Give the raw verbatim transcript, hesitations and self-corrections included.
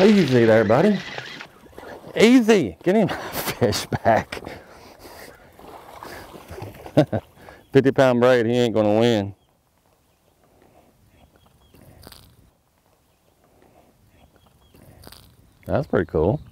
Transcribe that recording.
Easy there, buddy. Easy. Get him fish back. fifty pound braid, he ain't gonna win. That's pretty cool.